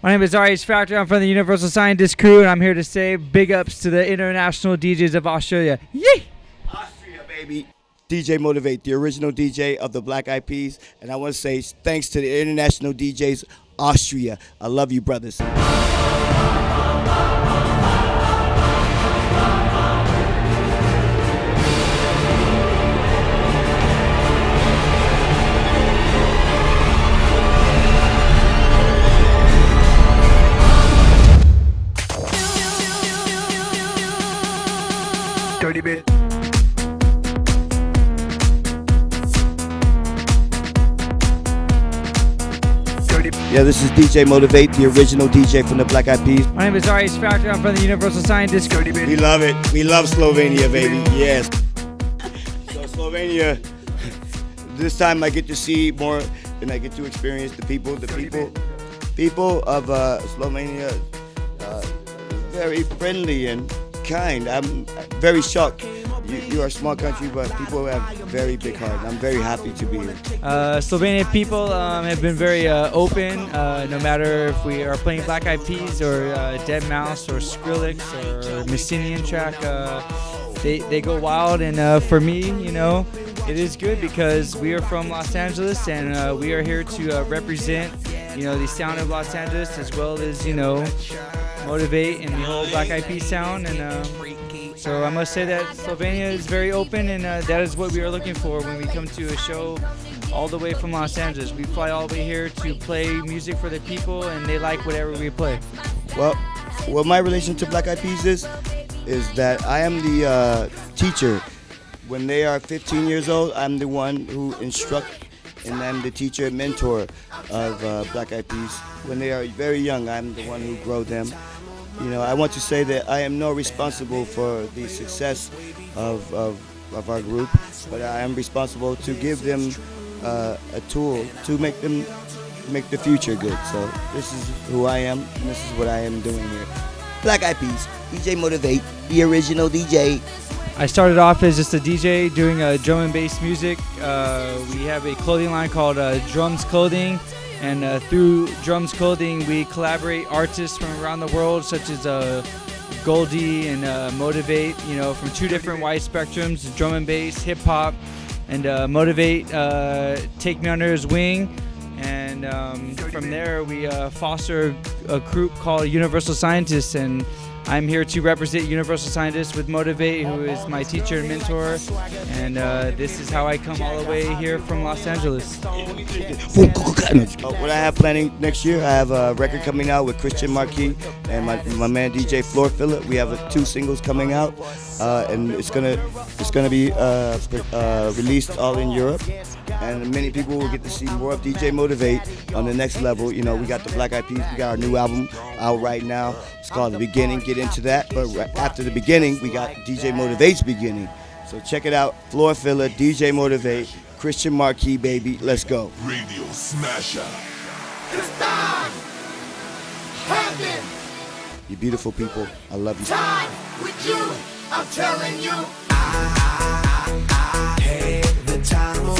My name is Arius Factor. I'm from the Universal Scientist crew, and I'm here to say big ups to the international DJs of Australia. Yay! Austria, baby. DJ Motivate, the original DJ of the Black Eyed Peas. And I want to say thanks to the international DJs, Austria. I love you, brothers. Dirty bit. Yeah, this is DJ Motivate, the original DJ from the Black Eyed Peas. My name is Arius Factor. I'm from the Universal Scientist crew. We love it. We love Slovenia, baby. Yes. So Slovenia, this time I get to see more and I get to experience the people of Slovenia, very friendly and kind. I'm very shocked. You are a small country, but people have very big heart. I'm very happy to be here. Slovenian people have been very open, no matter if we are playing Black Eyed Peas or Dead Mouse or Skrillex or Messinian track. They go wild, and for me, you know, it is good because we are from Los Angeles and we are here to represent, you know, the sound of Los Angeles as well as, you know, motivate and the whole Black Eyed Peas sound. And so I must say that Slovenia is very open, and that is what we are looking for when we come to a show all the way from Los Angeles. We fly all the way here to play music for the people, and they like whatever we play. Well, what my relation to Black Eyed Peas is that I am the teacher. When they are 15 years old, I'm the one who instructs, and I'm the teacher and mentor of Black Eyed Peas. When they are very young, I'm the one who grow them. You know, I want to say that I am not responsible for the success of our group, but I am responsible to give them a tool to make the future good. So this is who I am, and this is what I am doing here. Black Eyed Peas, DJ Motivate, the original DJ. I started off as just a DJ doing drum and bass music. We have a clothing line called Drums Clothing. And through Drums Clothing, we collaborate artists from around the world, such as Goldie and Motivate, you know, from two different wide spectrums, drum and bass, hip hop, and Motivate take me under his wing. And from there, we foster a group called Universal Scientists, and I'm here to represent Universal Scientists with Motivate, who is my teacher and mentor, and this is how I come all the way here from Los Angeles. What I have planning next year, I have a record coming out with Christian Marquis and my man DJ Floor Filler. We have 2 singles coming out, and it's gonna be released all in Europe. And many people will get to see more of DJ Motivate on the next level. You know, we got the Black Eyed Peas, we got our new album out right now. It's called The Beginning, get into that. But after The Beginning, we got DJ Motivate's Beginning. So check it out, Floor Filler, DJ Motivate, Christian Marquis, baby, let's go. Radio Smasher. It's time. Heaven. You beautiful people, I love you. Time with you, I'm telling you. Hey, the time